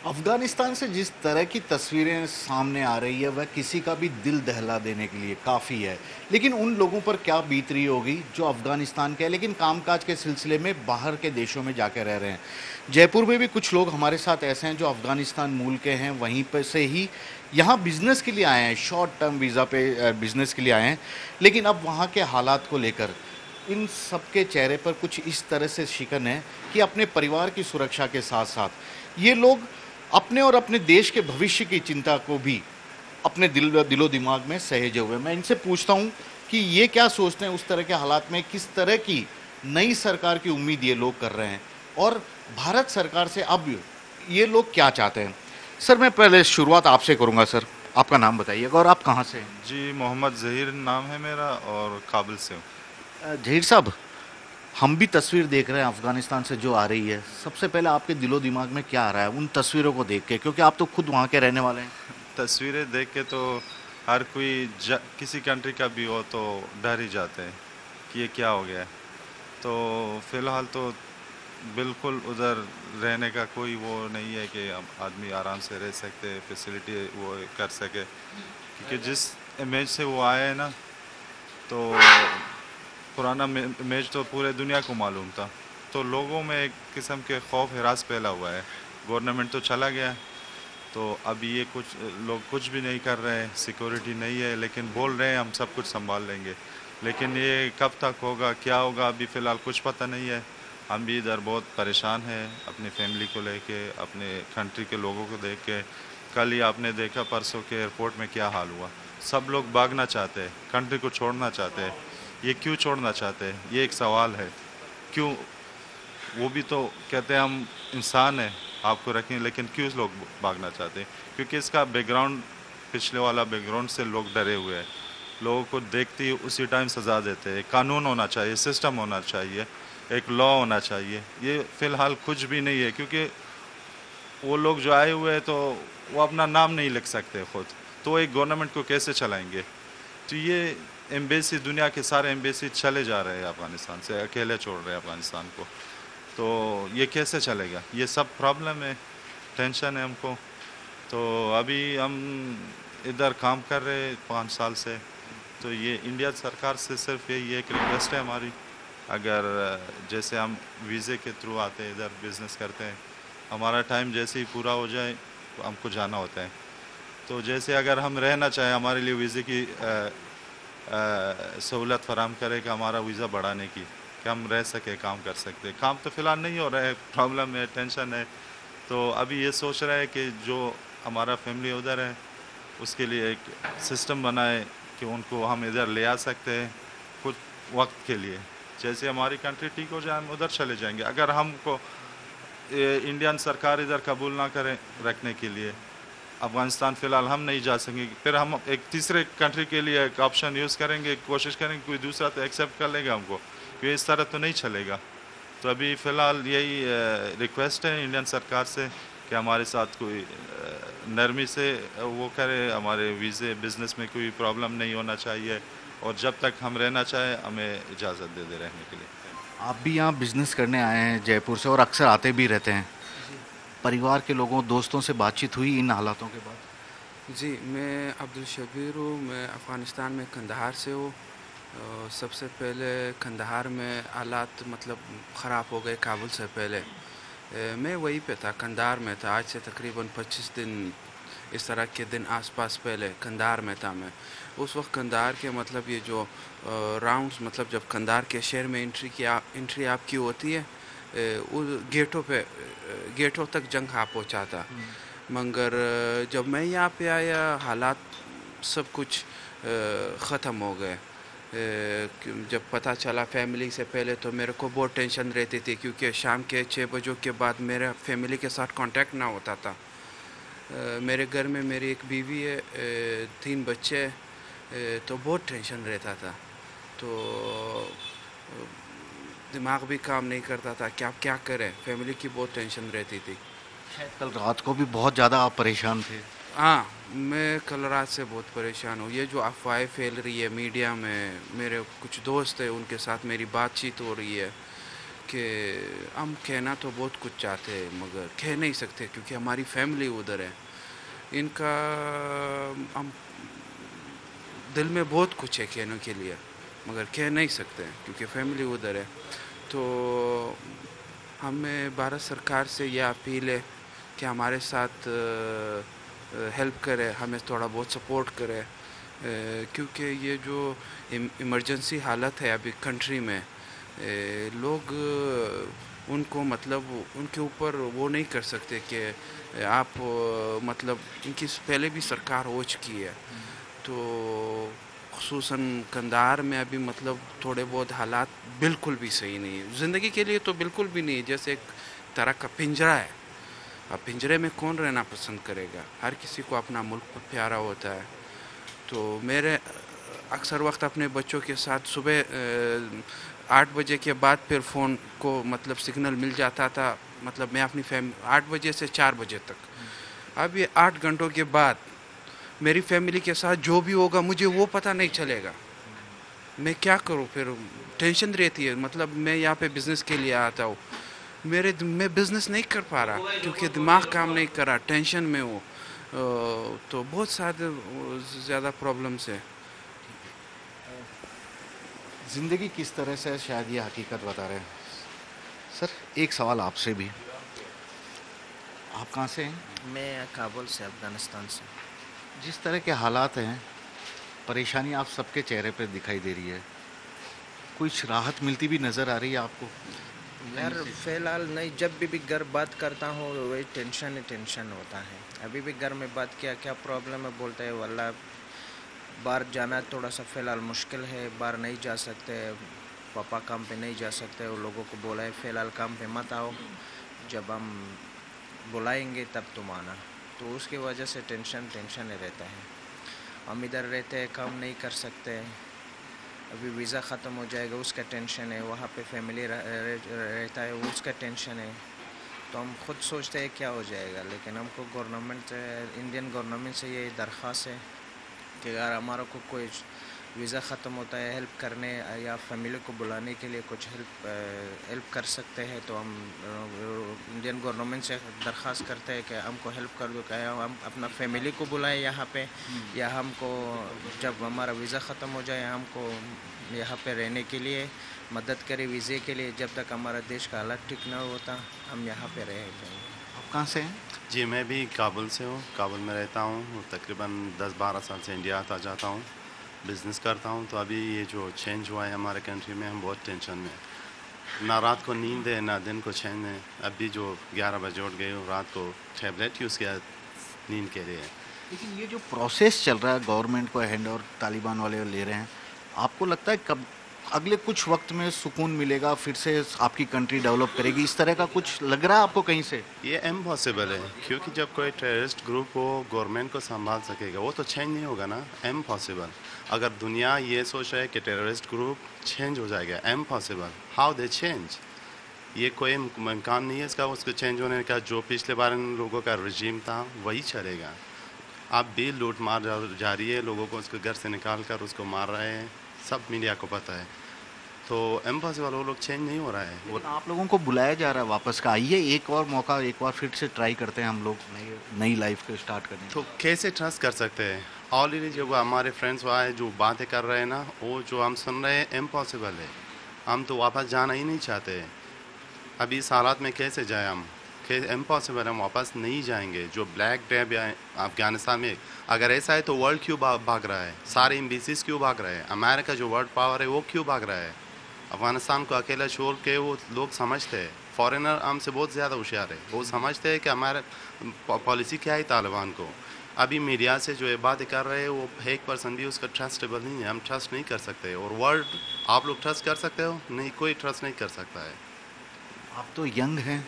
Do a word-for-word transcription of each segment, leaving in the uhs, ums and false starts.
अफगानिस्तान से जिस तरह की तस्वीरें सामने आ रही है वह किसी का भी दिल दहला देने के लिए काफ़ी है। लेकिन उन लोगों पर क्या बीत रही होगी जो अफगानिस्तान के हैं लेकिन कामकाज के सिलसिले में बाहर के देशों में जाकर रह रहे हैं। जयपुर में भी कुछ लोग हमारे साथ ऐसे हैं जो अफगानिस्तान मूल के हैं, वहीं पर से ही यहाँ बिजनेस के लिए आए हैं, शॉर्ट टर्म वीज़ा पे बिजनेस के लिए आए हैं। लेकिन अब वहाँ के हालात को लेकर इन सबके चेहरे पर कुछ इस तरह से शिकन है कि अपने परिवार की सुरक्षा के साथ साथ ये लोग अपने और अपने देश के भविष्य की चिंता को भी अपने दिल दिलो दिमाग में सहेजे हुए। मैं इनसे पूछता हूँ कि ये क्या सोचते हैं उस तरह के हालात में, किस तरह की नई सरकार की उम्मीद ये लोग कर रहे हैं और भारत सरकार से अब ये लोग क्या चाहते हैं। सर, मैं पहले शुरुआत आपसे करूँगा। सर, आपका नाम बताइएगा और आप कहाँ से हैं? जी, मोहम्मद ज़हीर नाम है मेरा और काबिल से हूँ। अ, जहीर साहब, हम भी तस्वीर देख रहे हैं अफगानिस्तान से जो आ रही है। सबसे पहले आपके दिलो दिमाग में क्या आ रहा है उन तस्वीरों को देख के, क्योंकि आप तो खुद वहाँ के रहने वाले हैं? तस्वीरें देख के तो हर कोई ज किसी कंट्री का भी हो तो डर ही जाते हैं कि ये क्या हो गया है। तो फ़िलहाल तो बिल्कुल उधर रहने का कोई वो नहीं है कि हम आदमी आराम से रह सकते, फैसिलिटी वो कर सके, क्योंकि जिस इमेज से वो आए हैं ना, तो पुराना इमेज तो पूरे दुनिया को मालूम था। तो लोगों में एक किस्म के खौफ हिरास फैला हुआ है। गवर्नमेंट तो चला गया, तो अभी ये कुछ लोग कुछ भी नहीं कर रहे हैं, सिक्योरिटी नहीं है, लेकिन बोल रहे हैं हम सब कुछ संभाल लेंगे। लेकिन ये कब तक होगा, क्या होगा, अभी फ़िलहाल कुछ पता नहीं है। हम भी इधर बहुत परेशान हैं अपनी फैमिली को लेके, अपने कंट्री के लोगों को देख के। कल ही आपने देखा परसों के एयरपोर्ट में क्या हाल हुआ। सब लोग भागना चाहते हैं, कंट्री को छोड़ना चाहते हैं। ये क्यों छोड़ना चाहते हैं, ये एक सवाल है। क्यों? वो भी तो कहते हैं हम इंसान हैं, आपको रखें, लेकिन क्यों लोग भागना चाहते हैं? क्योंकि इसका बैकग्राउंड, पिछले वाला बैकग्राउंड से लोग डरे हुए हैं। लोगों को देखते ही उसी टाइम सज़ा देते हैं। कानून होना चाहिए, सिस्टम होना चाहिए, एक लॉ होना चाहिए। ये फ़िलहाल कुछ भी नहीं है, क्योंकि वो लोग जो आए हुए हैं तो वो अपना नाम नहीं लिख सकते खुद, तो एक गवर्नमेंट को कैसे चलाएंगे? तो ये एम्बेसी, दुनिया के सारे एम्बेसी चले जा रहे हैं अफ़गानिस्तान से, अकेले छोड़ रहे हैं अफ़गानिस्तान को। तो ये कैसे चलेगा? ये सब प्रॉब्लम है, टेंशन है हमको। तो अभी हम इधर काम कर रहे हैं पाँच साल से। तो ये इंडिया सरकार से सिर्फ यही एक रिक्वेस्ट है हमारी, अगर जैसे हम वीज़े के थ्रू आते हैं, इधर बिज़नेस करते हैं, हमारा टाइम जैसे ही पूरा हो जाए तो हमको जाना होता है। तो जैसे अगर हम रहना चाहें, हमारे लिए वीज़े की सहूलत फराम करे कि हमारा वीज़ा बढ़ाने की, कि हम रह सके, काम कर सकते। काम तो फ़िलहाल नहीं हो रहा है, प्रॉब्लम है, टेंशन है। तो अभी ये सोच रहा है कि जो हमारा फैमिली उधर है उसके लिए एक सिस्टम बनाए कि उनको हम इधर ले आ सकते हैं कुछ वक्त के लिए। जैसे हमारी कंट्री ठीक हो जाए हम उधर चले जाएंगे। अगर हमको इंडियन सरकार इधर कबूल ना करें रखने के लिए, अफ़गानिस्तान फ़िलहाल हम नहीं जा सकेंगे, फिर हम एक तीसरे कंट्री के लिए एक ऑप्शन यूज़ करेंगे, कोशिश करेंगे कोई दूसरा तो एक्सेप्ट कर लेगा हमको, क्योंकि इस तरह तो नहीं चलेगा। तो अभी फ़िलहाल यही रिक्वेस्ट है इंडियन सरकार से कि हमारे साथ कोई नरमी से वो करे, हमारे वीज़े बिज़नेस में कोई प्रॉब्लम नहीं होना चाहिए, और जब तक हम रहना चाहें हमें इजाज़त दे दे रहने के लिए। आप भी यहाँ बिजनेस करने आए हैं जयपुर से और अक्सर आते भी रहते हैं। परिवार के लोगों, दोस्तों से बातचीत हुई इन हालातों के बाद? जी, मैं अब्दुल शबीर हूँ। मैं अफ़गानिस्तान में कंदहार से हूँ। अ, सबसे पहले कंदहार में हालात मतलब ख़राब हो गए काबुल से पहले। अ, मैं वहीं पे था, कंदहार में था। आज से तकरीबन पच्चीस दिन इस तरह के दिन आसपास पहले कंदहार में था मैं। उस वक्त कंदहार के मतलब ये जो राउंड्स, मतलब जब कंदहार के शहर में एंट्री की आ, एंट्री आपकी होती है, उस गेटों पे गेटों तक जंग आ पहुँचा था। मगर जब मैं यहाँ पे आया हालात सब कुछ ख़त्म हो गए। जब पता चला फैमिली से पहले तो मेरे को बहुत टेंशन रहती थी, क्योंकि शाम के छः बजों के बाद मेरे फैमिली के साथ कांटेक्ट ना होता था। मेरे घर में मेरी एक बीवी है, तीन बच्चे हैं, तो बहुत टेंशन रहता था। तो दिमाग भी काम नहीं करता था कि आप क्या करें, फैमिली की बहुत टेंशन रहती थी। कल रात को भी बहुत ज़्यादा आप परेशान थे? हाँ, मैं कल रात से बहुत परेशान हूँ। ये जो अफवाहें फैल रही है मीडिया में, मेरे कुछ दोस्त हैं उनके साथ मेरी बातचीत हो रही है, कि हम कहना तो बहुत कुछ चाहते हैं मगर कह नहीं सकते क्योंकि हमारी फैमिली उधर है। इनका हम दिल में बहुत कुछ है कहने के लिए मगर कह नहीं सकते क्योंकि फैमिली उधर है। तो हमें भारत सरकार से यह अपील है कि हमारे साथ हेल्प करे, हमें थोड़ा बहुत सपोर्ट करे, क्योंकि ये जो इमरजेंसी हालत है अभी कंट्री में, लोग उनको मतलब उनके ऊपर वो नहीं कर सकते कि आप मतलब इनकी पहले भी सरकार हो चुकी है। तो खुसूसन कंधार में अभी मतलब थोड़े बहुत हालात बिल्कुल भी सही नहीं है, ज़िंदगी के लिए तो बिल्कुल भी नहीं है, जैसे एक तरह का पिंजरा है। अब पिंजरे में कौन रहना पसंद करेगा? हर किसी को अपना मुल्क प्यारा होता है। तो मेरे अक्सर वक्त अपने बच्चों के साथ सुबह आठ बजे के बाद फिर फ़ोन को मतलब सिग्नल मिल जाता था, मतलब मैं अपनी फैमिली आठ बजे से चार बजे तक। अब ये आठ घंटों के बाद मेरी फैमिली के साथ जो भी होगा मुझे वो पता नहीं चलेगा। मैं क्या करूं? फिर टेंशन रहती है। मतलब मैं यहाँ पे बिज़नेस के लिए आता हूँ, मेरे मैं बिज़नेस नहीं कर पा रहा क्योंकि दिमाग काम नहीं कर रहा, टेंशन में हूँ। तो बहुत सारे ज़्यादा प्रॉब्लम्स है। ज़िंदगी किस तरह से है, शायद ये हकीकत बता रहे हैं। सर एक सवाल आपसे भी, आप कहाँ से हैं? मैं काबुल से, अफ़गानिस्तान से। जिस तरह के हालात हैं, परेशानी आप सबके चेहरे पे दिखाई दे रही है, कुछ राहत मिलती भी नज़र आ रही है आपको? यार फ़िलहाल नहीं, जब भी भी घर बात करता हूँ वही टेंशन ही टेंशन होता है। अभी भी घर में बात किया, क्या प्रॉब्लम है, बोलते हैं वल्लाह बाहर जाना थोड़ा सा फ़िलहाल मुश्किल है, बाहर नहीं जा सकते, पापा काम पे नहीं जा सकते। वो लोगों को बोला है फ़िलहाल काम पे मत आओ, जब हम बुलाएंगे तब तुम आना। तो उसकी वजह से टेंशन टेंशन ही रहता है। हम इधर रहते हैं, काम नहीं कर सकते, अभी वीज़ा ख़त्म हो जाएगा उसका टेंशन है, वहाँ पे फैमिली रहता है उसका टेंशन है। तो हम खुद सोचते हैं क्या हो जाएगा, लेकिन हमको गवर्नमेंट इंडियन गवर्नमेंट से ये दरख्वास्त है कि अगर हमारा को कोई वीज़ा ख़त्म होता है, हेल्प करने या फैमिली को बुलाने के लिए कुछ हेल्प हेल्प कर सकते हैं, तो हम इंडियन गवर्नमेंट से दरख्वास्त करते हैं कि हमको हेल्प कर दो, क्या हम अपना फैमिली को बुलाएं यहाँ पे, या हमको जब हमारा वीज़ा ख़त्म हो जाए हमको यहाँ पे रहने के लिए मदद करें वीज़े के लिए, जब तक हमारा देश का हालात ठीक ना होता हम यहाँ पे रह जाएंगे। आप कहाँ से हैं? जी मैं भी काबुल से हूँ, काबुल में रहता हूँ। तकरीबन दस बारह साल से इंडिया आता जाता हूँ, बिज़नेस करता हूँ। तो अभी ये जो चेंज हुआ है हमारे कंट्री में, हम बहुत टेंशन में, ना रात को नींद है ना दिन को चैन है। अभी जो ग्यारह बजे उठ गए, रात को टैबलेट यूज़ किया नींद के लिए। लेकिन ये जो प्रोसेस चल रहा है, गवर्नमेंट को हैंड और तालिबान वाले ले रहे हैं, आपको लगता है कब अगले कुछ वक्त में सुकून मिलेगा, फिर से आपकी कंट्री डेवलप करेगी, इस तरह का कुछ लग रहा है आपको कहीं से? ये इम्पॉसिबल है, क्योंकि जब कोई टेररिस्ट ग्रुप हो गवर्नमेंट को संभाल सकेगा, वो तो चेंज नहीं होगा ना। इम्पॉसिबल। अगर दुनिया ये सोच रहा है कि टेररिस्ट ग्रुप चेंज हो जाएगा, इम्पॉसिबल। How they change? ये कोई इम्कान नहीं है इसका, उसको चेंज होने का। जो पिछले बार इन लोगों का रजीम था वही चलेगा। अब भी लूट मार जारी है, लोगों को उसके घर से निकाल कर उसको मार रहे हैं, सब मीडिया को पता है। तो इम्पॉसिबल, वो लोग चेंज नहीं हो रहा है। वो आप लोगों को बुलाया जा रहा है वापस का, आइए एक और मौका, एक बार फिर से ट्राई करते हैं हम लोग नई लाइफ को स्टार्ट करने। तो कैसे ट्रस्ट कर सकते हैं? ऑलरेडी जो हमारे फ्रेंड्स वहाँ है जो बातें कर रहे हैं ना, वो जो हम सुन रहे हैं इम्पॉसिबल है। हम तो वापस जाना ही नहीं चाहते। अभी इस हालात में कैसे जाए हम? इम्पॉसिबल, हम वापस नहीं जाएंगे। जो ब्लैक डे अफगानिस्तान में अगर ऐसा है तो वर्ल्ड क्यों भाग रहा है? सारे एम्बेसीज क्यों भाग रहे हैं? अमेरिका जो वर्ल्ड पावर है वो क्यों भाग रहा है? अफगानिस्तान को अकेला छोड़ के वो लोग समझते हैं, फॉरेनर हमसे बहुत ज़्यादा होशियार है, वो समझते हैं कि हमारा पॉलिसी क्या है तालिबान को। अभी मीडिया से जो ये बातें कर रहे हैं वो एक परसेंट भी उसका ट्रस्टेबल नहीं है, हम ट्रस्ट नहीं कर सकते। और वर्ल्ड आप लोग ट्रस्ट कर सकते हो? नहीं, कोई ट्रस्ट नहीं कर सकता है। आप तो यंग हैं,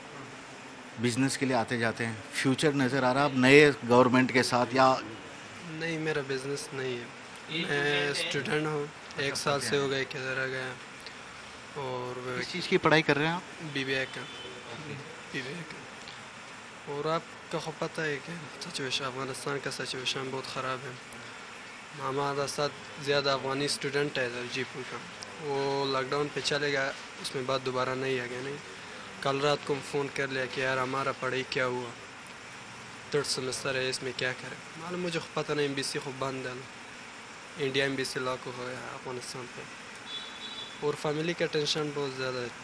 बिजनेस के लिए आते जाते हैं, फ्यूचर नज़र आ रहा है अब नए गवर्नमेंट के साथ? या नहीं, मेरा बिजनेस नहीं है, मैं स्टूडेंट हूँ, एक साल से हो गए किधर आ गया। और किस चीज़ की पढ़ाई कर रहे हैं आप? बी बी ए का बी बी ए का और आपको को पता है कि सिचुएशन अफ़गानिस्तान का सिचुएशन बहुत ख़राब है। हमारा साथ ज़्यादा अफ़गानी स्टूडेंट है इधर जीपुर का, वो लॉकडाउन पे चले गया, उसमें बाद दोबारा नहीं आ गया। नहीं, कल रात को फ़ोन कर लिया कि यार हमारा पढ़ाई क्या हुआ, थर्ड सेमेस्टर है, इसमें क्या करें। मालूम मुझे पता नहीं, एम्बेसी को बंद डालो, इंडिया एम्बेसी लाकू हो गया अफगानिस्तान पे, और फैमिली का टेंशन बहुत ज़्यादा है।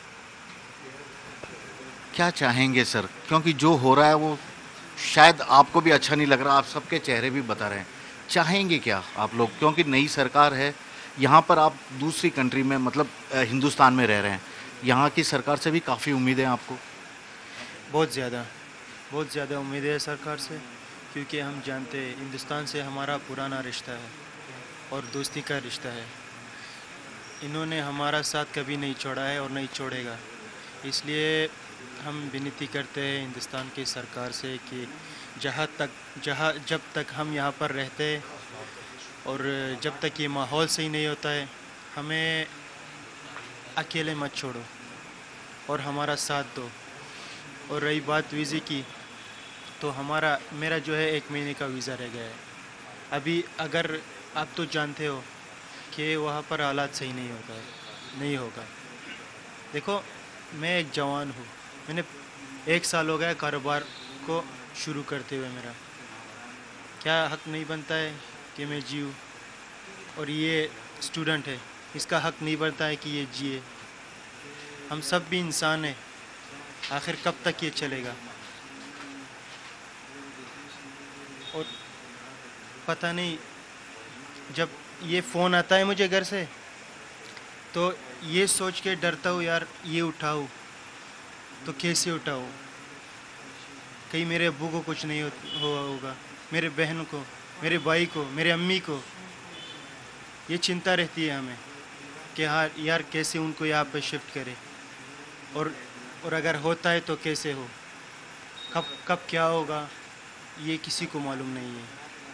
क्या चाहेंगे सर, क्योंकि जो हो रहा है वो शायद आपको भी अच्छा नहीं लग रहा, आप सबके चेहरे भी बता रहे हैं, चाहेंगे क्या आप लोग, क्योंकि नई सरकार है यहाँ पर, आप दूसरी कंट्री में मतलब अ, हिंदुस्तान में रह रहे हैं, यहाँ की सरकार से भी काफ़ी उम्मीदें हैं आपको? बहुत ज़्यादा बहुत ज़्यादा उम्मीद है सरकार से, क्योंकि हम जानते हैं हिंदुस्तान से हमारा पुराना रिश्ता है और दोस्ती का रिश्ता है। इन्होंने हमारा साथ कभी नहीं छोड़ा है और नहीं छोड़ेगा, इसलिए हम विनती करते हैं हिंदुस्तान की सरकार से कि जहाँ तक जहाँ जब तक हम यहाँ पर रहते हैं और जब तक ये माहौल सही नहीं होता है, हमें अकेले मत छोड़ो और हमारा साथ दो। और रही बात वीज़े की, तो हमारा मेरा जो है एक महीने का वीज़ा रह गया है अभी। अगर आप तो जानते हो कि वहाँ पर हालात सही नहीं होता है नहीं होगा। देखो, मैं एक जवान हूँ, मैंने एक साल हो गया कारोबार को शुरू करते हुए। मेरा क्या हक नहीं बनता है कि मैं जीऊँ? और ये स्टूडेंट है, इसका हक नहीं बनता है कि ये जिए? हम सब भी इंसान हैं, आखिर कब तक ये चलेगा? और पता नहीं, जब ये फ़ोन आता है मुझे घर से, तो ये सोच के डरता हूँ यार, ये उठाऊँ तो कैसे उठाऊँ? कहीं मेरे अब्बू को कुछ नहीं हो, हुआ होगा, मेरे बहन को, मेरे भाई को, मेरे अम्मी को। ये चिंता रहती है हमें कि हाँ यार, कैसे उनको यहाँ पे शिफ्ट करें, और और अगर होता है तो कैसे हो, कब कब क्या होगा, ये किसी को मालूम नहीं है।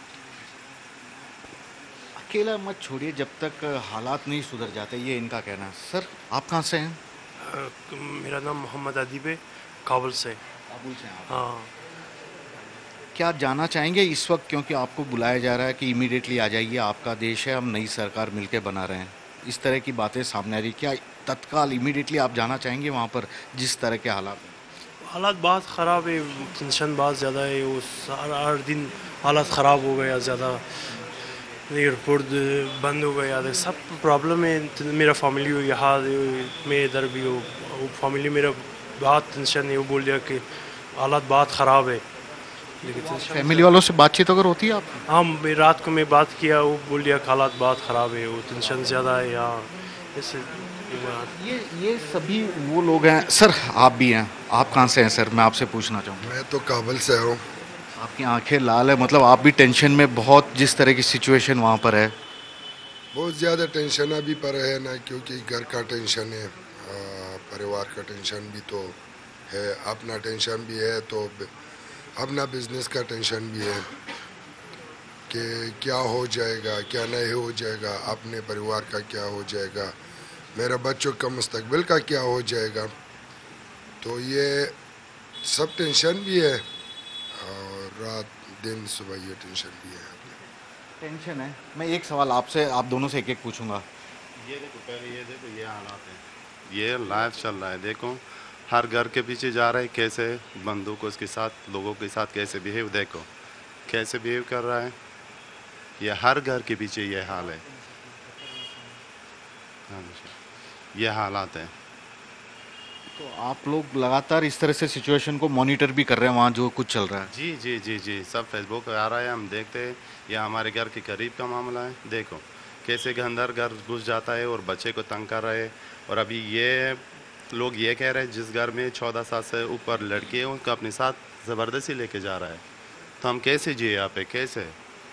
अकेला मत छोड़िए जब तक हालात नहीं सुधर जाते, ये इनका कहना है। सर, आप कहाँ से हैं? अ, मेरा नाम मोहम्मद अदीब है, काबुल से। काबुल से हैं आप? हाँ। क्या जानना चाहेंगे इस वक्त, क्योंकि आपको बुलाया जा रहा है कि इमीडिएटली आ जाइए, आपका देश है, हम नई सरकार मिलके बना रहे हैं, इस तरह की बातें सामने आ रही, क्या तत्काल इमीडिएटली आप जाना चाहेंगे वहाँ पर जिस तरह के हालात हैं? हालात बहुत ख़राब है, टेंशन बहुत ज़्यादा है, उस हर हर दिन हालात ख़राब हो गया ज़्यादा, एयरपोर्ट बंद हो गया, सब प्रॉब्लम है। मेरा फैमिली यहाँ, मैं इधर भी हूँ, वो फैमिली मेरा बहुत टेंशन है, वो बोल दिया कि हालात बहुत ख़राब है। लेकिन फैमिली वालों से बातचीत अगर होती है आप? हाँ, मैं रात को मैं बात किया, वो बोल दिया हालात बहुत ख़राब है, वो टेंशन ज़्यादा है यहाँ। ऐसे ये ये सभी वो लोग हैं। सर, आप भी हैं, आप कहाँ से हैं सर, मैं आपसे पूछना चाहूँगा। मैं तो काबुल से हूँ। आपकी आंखें लाल है, मतलब आप भी टेंशन में बहुत, जिस तरह की सिचुएशन वहाँ पर है। बहुत ज़्यादा टेंशन अभी पर है ना, क्योंकि घर का टेंशन है, परिवार का टेंशन भी तो है, अपना टेंशन भी है, तो अपना बिजनेस का टेंशन भी है कि क्या हो जाएगा, क्या नहीं हो जाएगा, अपने परिवार का क्या हो जाएगा, मेरा बच्चों का मुस्तकबिल का क्या हो जाएगा। तो ये सब टेंशन भी है, और रात दिन सुबह ये टेंशन भी है। टेंशन है। मैं एक सवाल आपसे, आप दोनों से एक एक पूछूंगा। ये देखो, पहले ये देखो, ये हालात है, ये लाइव चल रहा है। देखो, हर घर के पीछे जा रहा है, कैसे बंदूक उसके साथ, लोगों के साथ कैसे बिहेव, देखो कैसे बिहेव कर रहा है। ये हर घर के पीछे ये हाल है, ये हालात है। तो आप लोग लगातार इस तरह से सिचुएशन को मॉनिटर भी कर रहे हैं वहाँ जो कुछ चल रहा है? जी जी जी जी सब फेसबुक पे आ रहा है, हम देखते हैं। ये हमारे घर के करीब का मामला है, देखो कैसे के अंदर घर घुस जाता है और बच्चे को तंग कर रहे हैं। और अभी ये लोग ये कह रहे हैं जिस घर में चौदह साल से ऊपर लड़की है उनको अपने साथ ज़बरदस्ती लेके जा रहा है, तो हम कैसे जिए यहाँ पे, कैसे?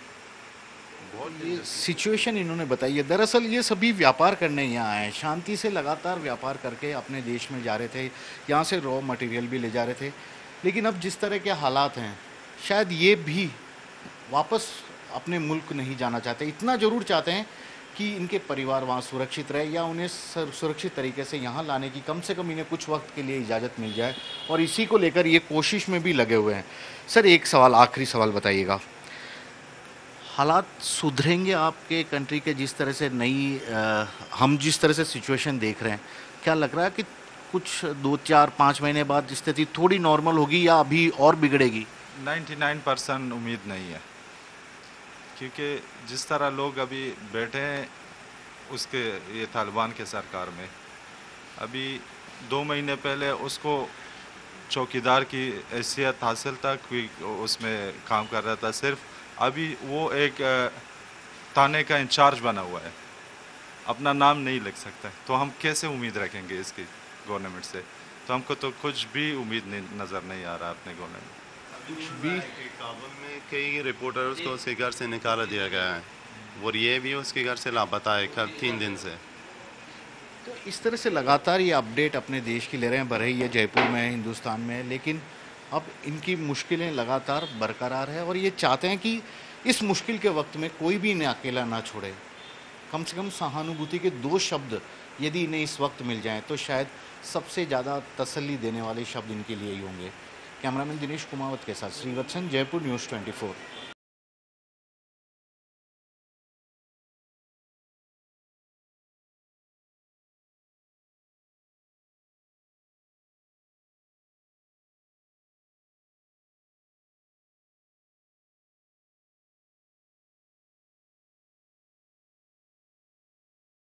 ये सिचुएशन इन्होंने बताई है। दरअसल ये सभी व्यापार करने यहाँ आए हैं, शांति से लगातार व्यापार करके अपने देश में जा रहे थे, यहाँ से रॉ मटेरियल भी ले जा रहे थे, लेकिन अब जिस तरह के हालात हैं शायद ये भी वापस अपने मुल्क नहीं जाना चाहते। इतना ज़रूर चाहते हैं कि इनके परिवार वहाँ सुरक्षित रहे, या उन्हें सुरक्षित तरीके से यहाँ लाने की कम से कम इन्हें कुछ वक्त के लिए इजाज़त मिल जाए, और इसी को लेकर ये कोशिश में भी लगे हुए हैं। सर, एक सवाल, आखिरी सवाल बताइएगा, हालात सुधरेंगे आपके कंट्री के जिस तरह से नई अ, हम जिस तरह से सिचुएशन देख रहे हैं, क्या लग रहा है कि कुछ दो चार पाँच महीने बाद स्थिति थोड़ी नॉर्मल होगी या अभी और बिगड़ेगी? निन्यानवे परसेंट उम्मीद नहीं है, क्योंकि जिस तरह लोग अभी बैठे हैं उसके ये तालिबान के सरकार में, अभी दो महीने पहले उसको चौकीदार की हैसियत हासिल तक कोई उसमें काम कर रहा था सिर्फ, अभी वो एक अ, थाने का इंचार्ज बना हुआ है, अपना नाम नहीं लिख सकता, तो हम कैसे उम्मीद रखेंगे इसकी गवर्नमेंट से? तो हमको तो कुछ भी उम्मीद नहीं नज़र नहीं आ रहा अपने गवर्नमेंट कुछ भी। काबुल में कई रिपोर्टर्स को उसके घर से निकाला दिया गया है और ये भी उसके घर से लापता है कल तीन दिन से। तो इस तरह से लगातार ये अपडेट अपने देश की ले रहे हैं, बरही है, जयपुर में है, हिंदुस्तान में है, लेकिन अब इनकी मुश्किलें लगातार बरकरार है और ये चाहते हैं कि इस मुश्किल के वक्त में कोई भी इन्हें अकेला ना छोड़े। कम से कम सहानुभूति के दो शब्द यदि इन्हें इस वक्त मिल जाएं तो शायद सबसे ज़्यादा तसल्ली देने वाले शब्द इनके लिए ही होंगे। कैमरामैन दिनेश कुमावत के साथ श्रीवत्सन, जयपुर न्यूज़ चौबीस।